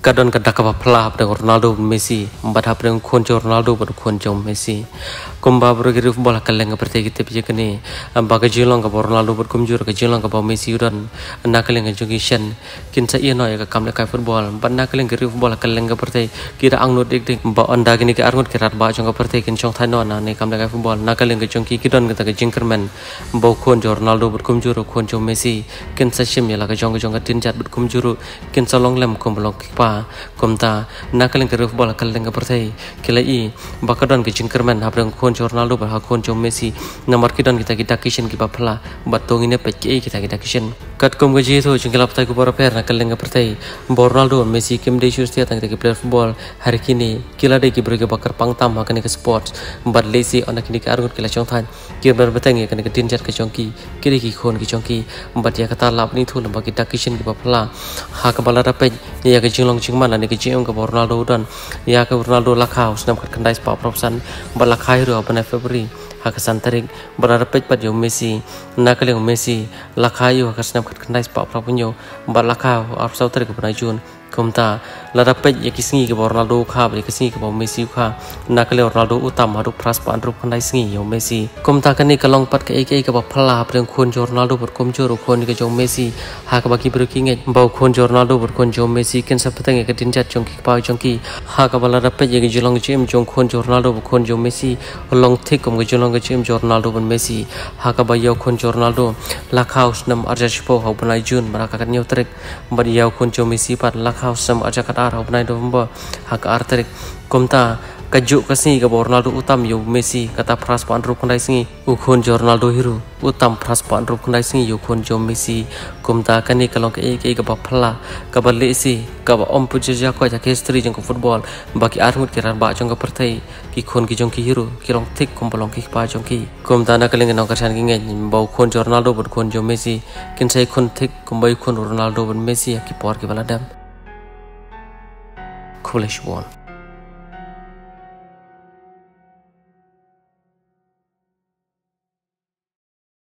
kadon kada kapa plah pada Ronaldo Messi empat hap dengan kunci Ronaldo pada kunci Messi kumba bergiri bola kaleng seperti kita pijak ni bagai jilang kapa Ronaldo berkumjur ke jilang kapa Messi dan nak kaleng jungishan kinsa iya no ya kam lekai football empat nak kaleng giri bola kaleng seperti kita angnut dik ba anda kini ke arngut kerat ba jong seperti kin jong thano na ne kam lekai football nak kaleng jongki kidon kita ke jingkerman bau kunci Ronaldo berkumjur kunci Messi kinsa shim ya la ke jong tinjat berkumjur kinsa long lem kumblong komta nakaleng ke bola kaleng ke pertai kilai bakadon ke jingkerman habrang kunci Ronaldo bah kunci Messi nomor kidon kita kishin ki bapla batong ini peki kita kishin kat kom gaji itu jengkelap tai ku para per nakaleng ke pertai Ronaldo Messi kim de shus tiat kita player football hari kini kila de ki berge bakar pangtam makan ke sport bat lazy anak kini ke argut kila chongthan ki berbatang ya ke tinjat ke chongki kiri ki khon ki chongki bat ya kata lap ni thu lamba kita kishin ki bapla ha ka bala dapat ya ke jinglong jingman ni ke jing ke Ronaldo dan ya ke Ronaldo lakau senam kat kendai spa propsan balakai ru apa Februari hakasan tarik berarapet pada Messi nakaleng Messi lakai ru hakasan kat kendai spa propunyo balakau arusau tarik pada Jun komta larapet ya kisngi ke Ronaldo kha ya kisngi ke Messi kha nakaleng Ronaldo utam haru praspa andrup kendai sngi yo Messi komta kani kalong pat ke ek ke phala apreng khon Ronaldo berkomjor khon ke jong Messi ha ka baki berkinge bau khon Ronaldo berkon jong Messi ken sapatang ke tinjat jong ki pa jong ki ha ka bala rapet ya ke jolong jim jong khon Ronaldo berkon jong Messi long thik kom ke jolong ke jim Ronaldo ben Messi ha ka ba yo khon Ronaldo lakhau snam arjaspo ha banai Jun maraka kan yo trek bar yo khon jong Messi pat lakhau sam arjakat ar ha banai November ha ka ar trek komta kajuk kasih ke Ronaldo utam yo Messi kata pras pan rup kandai singi ukon Ronaldo hiru utam pras pan rup kandai singi yo kon jo Messi kumta kani kalong ke ke phala ka balesi ka om puja ko ja history jong football baki armut kiran ba jong pertai ki kon ki jong ki hiru ki long thik kompolong ki pa jong ki kumta na kaleng nong kasan ki nge bau kon Ronaldo ber kon jo Messi kin sai kon thik kumbai kon Ronaldo ben Messi ki por ki baladam Coolish one